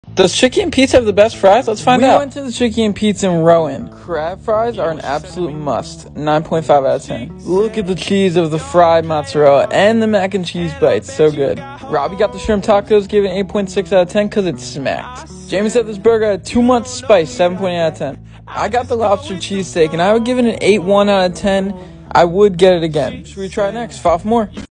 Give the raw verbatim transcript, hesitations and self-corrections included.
Does Chickie and Pete's have the best fries? Let's find we out. We went to the Chickie and Pete's in Rowan. Crab fries are an absolute must. nine point five out of ten. Look at the cheese of the fried mozzarella and the mac and cheese bites. So good. Robbie got the shrimp tacos, giving eight point six out of ten because it smacked. Jamie said this burger had too much spice, seven point eight out of ten. I got the lobster cheesesteak and I would give it an eight point one out of ten. I would get it again. Should we try it next? File for more.